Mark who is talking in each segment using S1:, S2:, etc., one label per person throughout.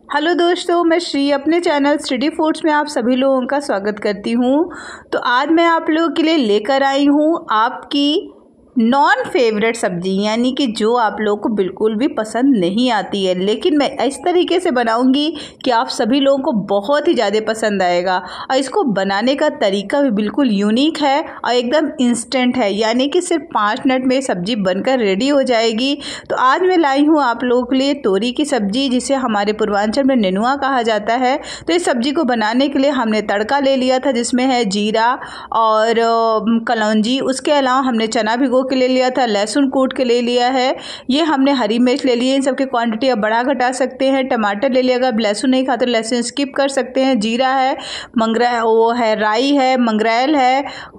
S1: Hello दोस्तों, मैं श्री अपने चैनल स्टडी फूड्स में आप सभी लोगों का स्वागत करती हूँ। तो आज मैं आप लोगों के लिए लेकर आई हूँ आपकी नॉन फेवरेट सब्जी, यानी कि जो आप लोगों को बिल्कुल भी पसंद नहीं आती है, लेकिन मैं इस तरीके से बनाऊंगी कि आप सभी लोगों को बहुत ही ज़्यादा पसंद आएगा। और इसको बनाने का तरीका भी बिल्कुल यूनिक है और एकदम इंस्टेंट है, यानी कि सिर्फ 5 मिनट में सब्जी बनकर रेडी हो जाएगी। तो आज मैं लाई हूँ आप लोगों के लिए तोरी की सब्जी, जिसे हमारे पूर्वांचल में नेनुआ कहा जाता है। तो इस सब्जी को बनाने के लिए हमने तड़का ले लिया था, जिसमें है जीरा और कलौंजी। उसके अलावा हमने चना भिगो के ले लिया था, लहसुन कूट के ले लिया है, ये हमने हरी मिर्च ले ली है। इन सब की क्वांटिटी आप बढ़ा घटा सकते हैं। टमाटर ले लिया, अगर लहसुन नहीं खाते लहसुन स्किप कर सकते हैं। जीरा है, राई है, मंगरेल है,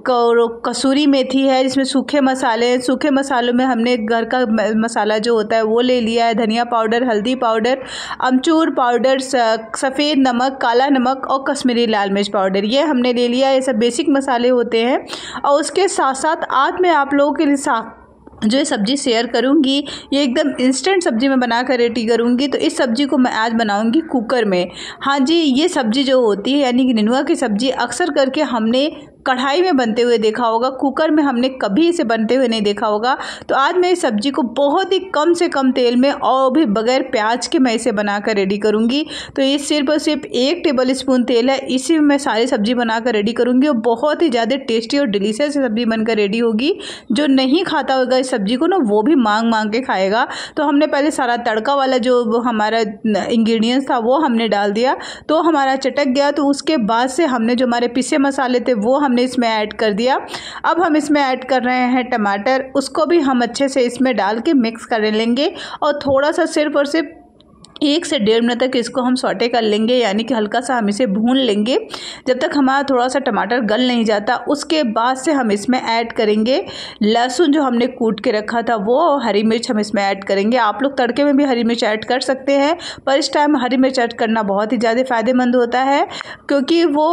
S1: कसूरी मेथी है, जिसमें सूखे मसाले हैं। सूखे मसालों में हमने घर का मसाला जो होता है वो ले लिया है। धनिया पाउडर, हल्दी पाउडर, अमचूर पाउडर, सफ़ेद नमक, काला नमक और कश्मीरी लाल मिर्च पाउडर, ये हमने ले लिया। ये सब बेसिक मसाले होते हैं। और उसके साथ साथ आज मैं आप लोगों के लिए जो ये सब्ज़ी शेयर करूंगी, ये एकदम इंस्टेंट सब्ज़ी मैं बनाकर रेडी करूंगी। तो इस सब्ज़ी को मैं आज बनाऊंगी कुकर में। हाँ जी, ये सब्ज़ी जो होती है यानी कि नेनुआ की सब्ज़ी अक्सर करके हमने कढ़ाई में बनते हुए देखा होगा, कुकर में हमने कभी इसे बनते हुए नहीं देखा होगा। तो आज मैं इस सब्ज़ी को बहुत ही कम से कम तेल में और भी बगैर प्याज के मैं इसे बनाकर रेडी करूँगी। तो ये सिर्फ और सिर्फ 1 टेबल स्पून तेल है, इसी में मैं सारी सब्ज़ी बनाकर रेडी करूँगी और बहुत ही ज़्यादा टेस्टी और डिलीशियस सब्ज़ी बनकर रेडी होगी। जो नहीं खाता होगा इस सब्ज़ी को ना, वो भी मांग मांग के खाएगा। तो हमने पहले सारा तड़का वाला जो हमारा इंग्रेडिएंट्स था वो हमने डाल दिया, तो हमारा चटक गया। तो उसके बाद से हमने जो हमारे पिसे मसाले थे वो हमने इसमें ऐड कर दिया। अब हम इसमें ऐड कर रहे हैं टमाटर, उसको भी हम अच्छे से इसमें डाल के मिक्स कर लेंगे और थोड़ा सा सिर्फ और सिर्फ 1 से 1.5 मिनट तक इसको हम सौटे कर लेंगे, यानी कि हल्का सा हम इसे भून लेंगे जब तक हमारा थोड़ा सा टमाटर गल नहीं जाता। उसके बाद से हम इसमें ऐड करेंगे लहसुन जो हमने कूट के रखा था वो, हरी मिर्च हम इसमें ऐड करेंगे। आप लोग तड़के में भी हरी मिर्च ऐड कर सकते हैं, पर इस टाइम हरी मिर्च ऐड करना बहुत ही ज़्यादा फ़ायदेमंद होता है, क्योंकि वो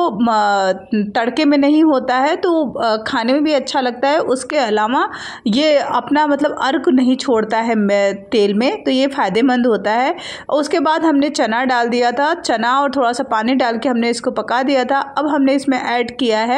S1: तड़के में नहीं होता है तो खाने में भी अच्छा लगता है। उसके अलावा ये अपना मतलब अर्क नहीं छोड़ता है तेल में, तो ये फ़ायदेमंद होता है। उसके बाद हमने चना डाल दिया था, चना और थोड़ा सा पानी डाल के हमने इसको पका दिया था। अब हमने इसमें ऐड किया है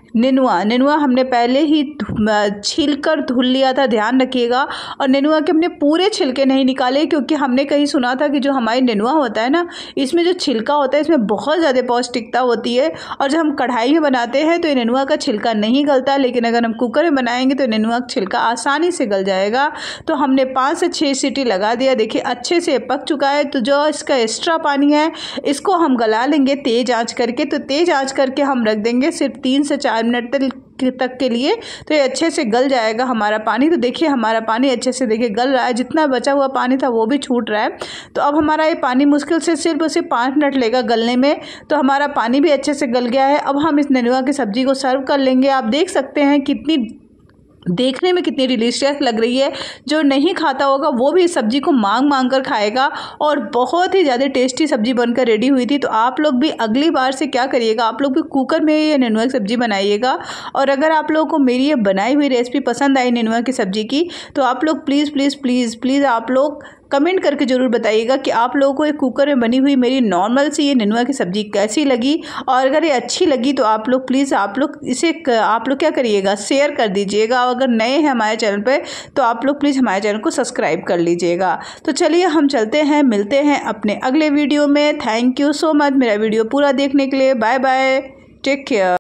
S1: नेनुआ हमने पहले ही छीलकर धुल लिया था, ध्यान रखिएगा। और नेनुआ के हमने पूरे छिलके नहीं निकाले, क्योंकि हमने कहीं सुना था कि जो हमारी नेनुआ होता है ना, इसमें जो छिलका होता है इसमें बहुत ज़्यादा पौष्टिकता होती है। और जब हम कढ़ाई में बनाते हैं तो नेनुआ का छिलका नहीं गलता, लेकिन अगर हम कुकर में बनाएंगे तो नेनुआ का छिलका आसानी से गल जाएगा। तो हमने 5 से 6 सीटी लगा दिया। देखिए अच्छे से पक चुका है। तो जो इसका एक्स्ट्रा पानी है इसको हम गला लेंगे तेज़ आंच करके। तो तेज़ आंच करके हम रख देंगे सिर्फ 3 से 4 मिनट तक के लिए, तो ये अच्छे से गल जाएगा हमारा पानी। तो देखिए हमारा पानी अच्छे से देखिए गल रहा है, जितना बचा हुआ पानी था वो भी छूट रहा है। तो अब हमारा ये पानी मुश्किल से सिर्फ उसे 5 मिनट लेगा गलने में। तो हमारा पानी भी अच्छे से गल गया है। अब हम इस नेनुआ की सब्ज़ी को सर्व कर लेंगे। आप देख सकते हैं कितनी देखने में कितनी डिलीशियस लग रही है। जो नहीं खाता होगा वो भी इस सब्ज़ी को मांग मांग कर खाएगा और बहुत ही ज़्यादा टेस्टी सब्ज़ी बनकर रेडी हुई थी। तो आप लोग भी अगली बार से क्या करिएगा, आप लोग भी कुकर में ये नेनुआ की सब्ज़ी बनाइएगा। और अगर आप लोगों को मेरी ये बनाई हुई रेसिपी पसंद आई नेनुआ की सब्ज़ी की, तो आप लोग प्लीज़ प्लीज़ प्लीज़ प्लीज़ आप लोग कमेंट करके ज़रूर बताइएगा कि आप लोगों को एक कुकर में बनी हुई मेरी नॉर्मल सी ये नेनुआ की सब्ज़ी कैसी लगी। और अगर ये अच्छी लगी तो आप लोग प्लीज़ आप लोग क्या करिएगा, शेयर कर दीजिएगा। और अगर नए हैं हमारे चैनल पे तो आप लोग प्लीज़ हमारे चैनल को सब्सक्राइब कर लीजिएगा। तो चलिए हम चलते हैं, मिलते हैं अपने अगले वीडियो में। थैंक यू सो मच मेरा वीडियो पूरा देखने के लिए। Bye bye, take care.